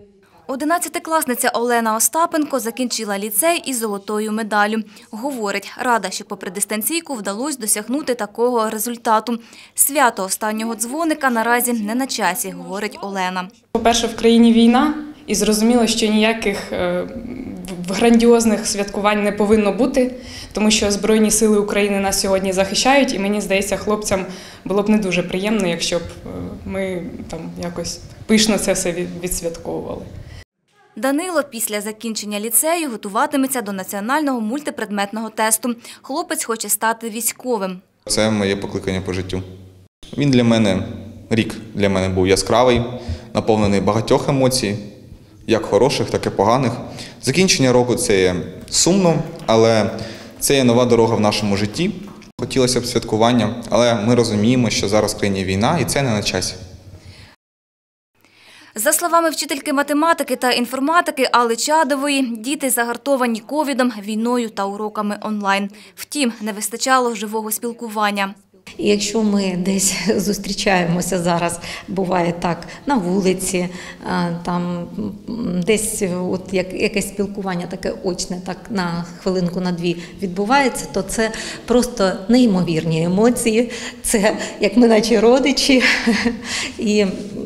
11-класниця Олена Остапенко закінчила ліцей із золотою медаллю. Говорить, рада, що попри дистанційку вдалося досягнути такого результату. Свято останнього дзвоника наразі не на часі, говорить Олена. По-перше, в країні війна і зрозуміло, що ніяких грандіозних святкувань не повинно бути, тому що Збройні сили України нас сьогодні захищають, і мені здається, хлопцям було б не дуже приємно, якщо б ми там якось пишно це все відсвятковували. Данило після закінчення ліцею готуватиметься до національного мультипредметного тесту. Хлопець хоче стати військовим. Це моє покликання по життю. Він для мене, рік для мене був яскравий, наповнений багатьох емоцій, як хороших, так і поганих. Закінчення року – це є сумно, але це є нова дорога в нашому житті. Хотілося б святкування, але ми розуміємо, що зараз в країні війна і це не на часі. За словами вчительки математики та інформатики Алли Чадової, діти загартовані ковідом, війною та уроками онлайн. Втім, не вистачало живого спілкування. І якщо ми десь зустрічаємося зараз, буває так, на вулиці, там десь от якесь спілкування таке очне, так на хвилинку, на дві відбувається, то це просто неймовірні емоції. Це як ми наче родичі. І,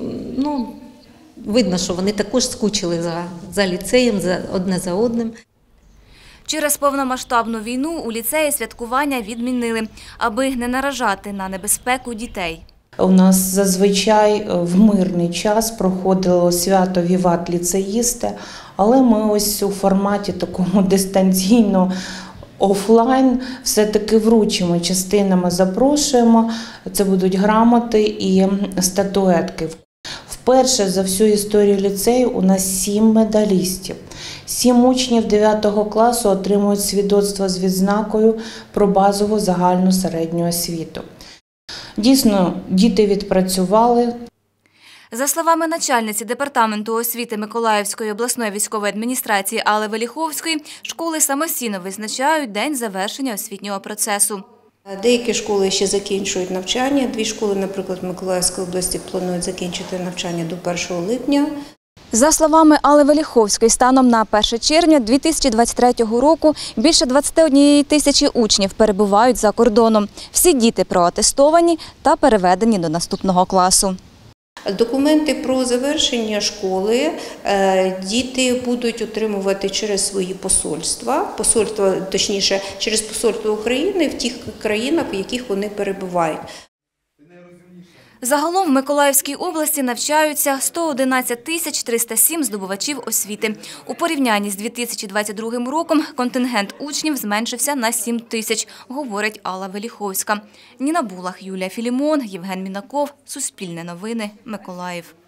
видно, що вони також скучили за ліцеєм, одне за одним. Через повномасштабну війну у ліцеї святкування відмінили, аби не наражати на небезпеку дітей. У нас зазвичай в мирний час проходило свято «Віват ліцеїсти», але ми ось у форматі такому дистанційно офлайн все-таки вручимо частинами, запрошуємо. Це будуть грамоти і статуетки. Вперше за всю історію ліцею у нас 7 медалістів. 7 учнів 9 класу отримують свідоцтво з відзнакою про базову загальну середню освіту. Дійсно, діти відпрацювали. За словами начальниці Департаменту освіти Миколаївської обласної військової адміністрації Алли Веліховської, школи самостійно визначають день завершення освітнього процесу. Деякі школи ще закінчують навчання. 2 школи, наприклад, в Миколаївській області планують закінчити навчання до 1 липня. За словами Алли Веліховської, станом на 1 червня 2023 року більше 21 тисячі учнів перебувають за кордоном. Всі діти проатестовані та переведені до наступного класу. Документи про завершення школи діти будуть отримувати через свої посольства, точніше, через посольство України в тих країнах, в яких вони перебувають. Загалом в Миколаївській області навчаються 111 тисяч 307 здобувачів освіти. У порівнянні з 2022 роком контингент учнів зменшився на 7 тисяч, говорить Алла Веліховська. Ніна Булах, Юлія Філімон, Євген Мінаков. Суспільне новини. Миколаїв.